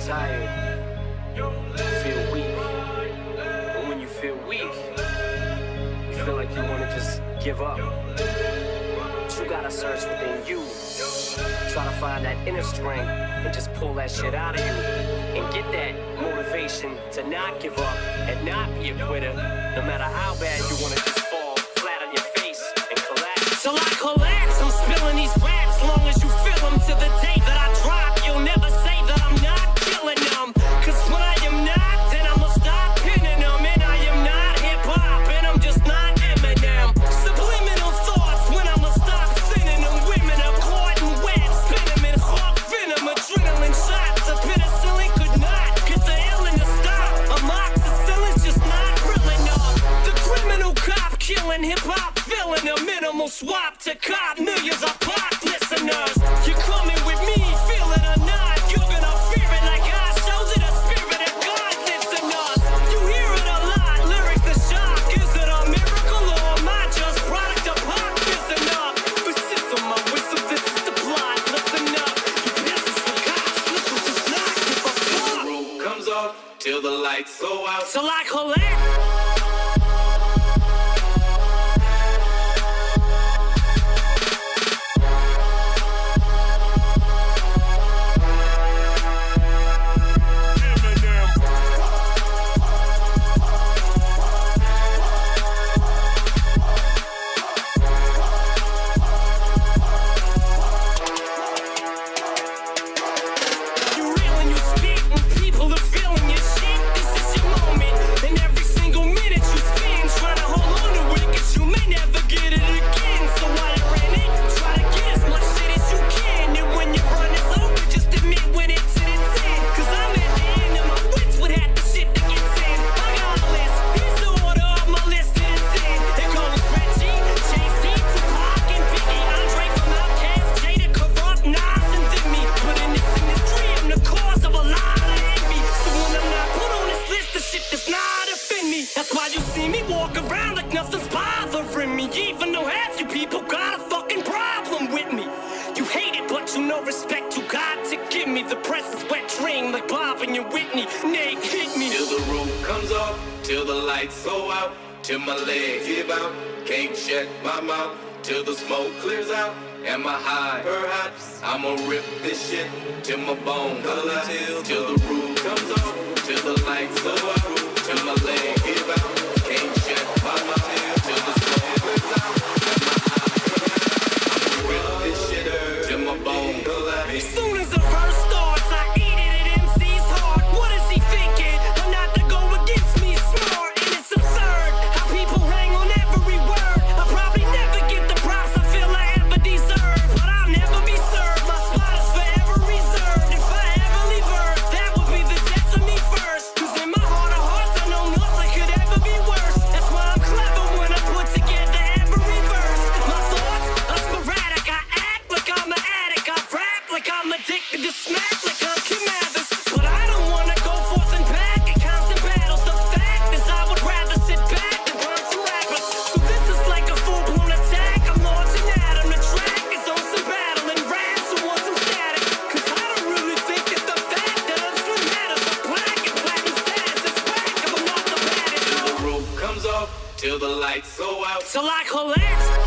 tired, you feel weak. And when you feel weak, you feel like you want to just give up. But you gotta search within you. Try to find that inner strength and just pull that shit out of you. And get that motivation to not give up and not be a quitter. No matter how bad you want to just fall flat on your face and collapse. Till I collapse, I'm spilling these raps. Long as you feel them to the day that I drop. You'll never say that I'm not killing them. Cause when I am not, then I'ma stop pinning them. And I am not hip-hop, and I'm just not Eminem. Subliminal thoughts when I'ma stop sending them. Women are caught in web, spin them in hawk venom. Adrenaline shots, a penicillin could not get the illness to stop. Amoxicillin's just not real enough. The criminal cop killing hip-hop, filling a minimal swap to cop millions of pop listeners. You're coming with me, feel it or not. You're gonna fear it like I shows it. A spirit of God lives in us. You hear it a lot, lyrics to shock. Is it a miracle or am I just product of pop? Listen up, this is my whistle, this is the plot. Listen up, you peasants for cops. Listen, just not give a fuck. The roof comes off till the lights go out. Till I collapse. That's why you see me walk around like nothing's bothering me. Even though half you people got a fucking problem with me. You hate it, but you know respect you got to give me. The press is wet dream like Bob and your Whitney. Nate, hit me. Till the roof comes off, till the lights go out, till my legs give out, can't shut my mouth, till the smoke clears out. Am I high? Perhaps I'ma rip this shit till my bone collapse. Till the roof comes off, till the lights go out, till my legs give out, can't shut my mouth, till the smoke clears out. Am I high? I'ma rip this shit till my bone collapse. As soon as the verse starts, I eat it at MC's heart. What is he thinking? I'm not to go against me, smart, and it's absurd how people hang on every word. I'll probably never get the props I feel I ever deserve, but I'll never be served. My spot is forever reserved. If I ever leave Earth, that would be the death of me first. Cause in my heart of hearts, I know nothing could ever be worse. That's why I'm clever when I put together every verse. My thoughts are sporadic. I act like I'm an addict. I rap like I'm addicted to smack, like I'm Kim Mathers. But I don't wanna go forth and back in constant battles. The fact is I would rather sit back and run some rappers. So this is like a full-blown attack. I'm launching at him. The track is on some battle and raps who want some static. Cause I don't really think that the fact that I'm slim matters. The black and platinum status is whack if I'm not the baddest. Till the roof comes off, till the lights go out. Till I collapse.